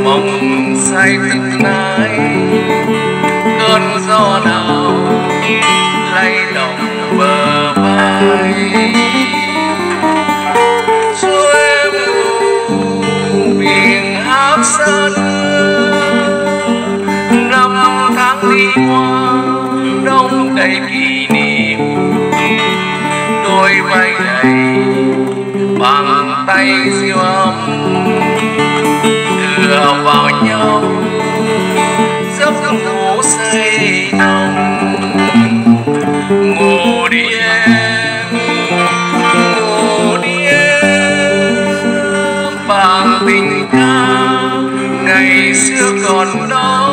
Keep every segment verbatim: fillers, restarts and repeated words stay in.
mộng say từng nay, cơn gió nào lay động bờ vai. Cho em biển hát xa năm tháng đi qua, đông đầy kỷ niệm, đôi vai gầy bàn tay siêu ấm tựa vào nhau, giấc ngủ say nồng. Ngủ đi em, ngủ đi em, bằng tình ca ngày xưa còn đó.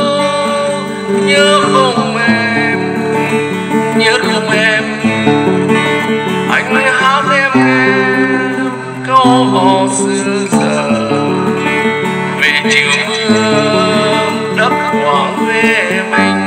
Nhớ không em, nhớ không em, anh hãy hát em nghe câu hò xưa giờ về chiều mưa đất Quảng Huế mình.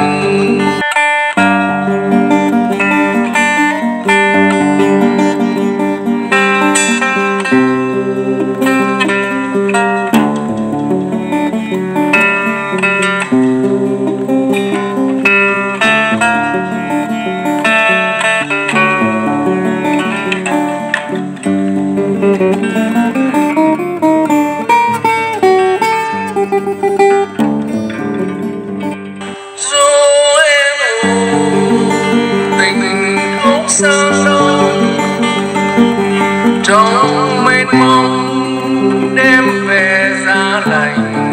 Trong mênh mông đêm về giá lạnh,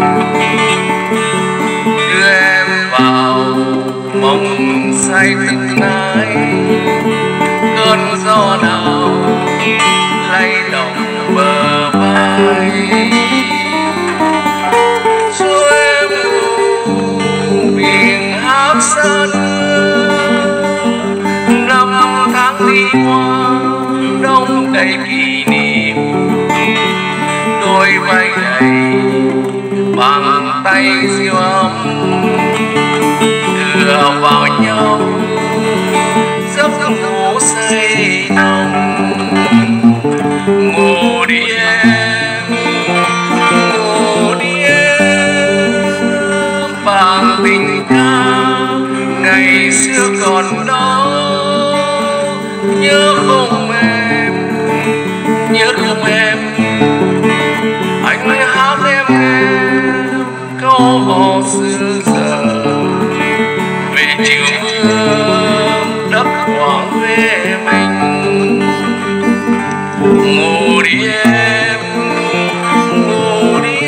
đưa em vào mộng say từng nay, cơn gió nào lay động bờ vai. Cho em biển hát xa năm tháng đi qua, đông đầy kỷ niệm, đôi vai gầy bàn tay siêu ấm tựa vào nhau, giấc ngủ say nồng. Ngủ đi em, ngủ đi em, bằng tình ca ngày xưa còn đó. Nhớ không em, nhớ không em, anh hãy hát em nghe câu hò xưa giờ về chiều mưa đất Quảng Huế mình. Ngủ đi em, ngủ đi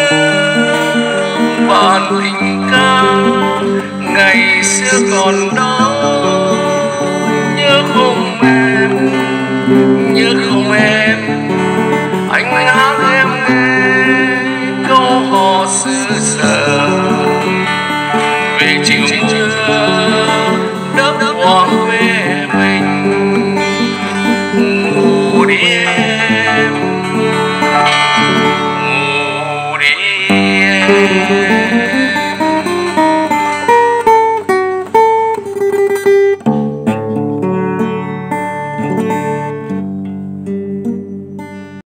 em, bản tình ca ngày xưa còn đó. Nhớ không em, nhớ không em, anh hãy hát em nghe câu hò xưa giờ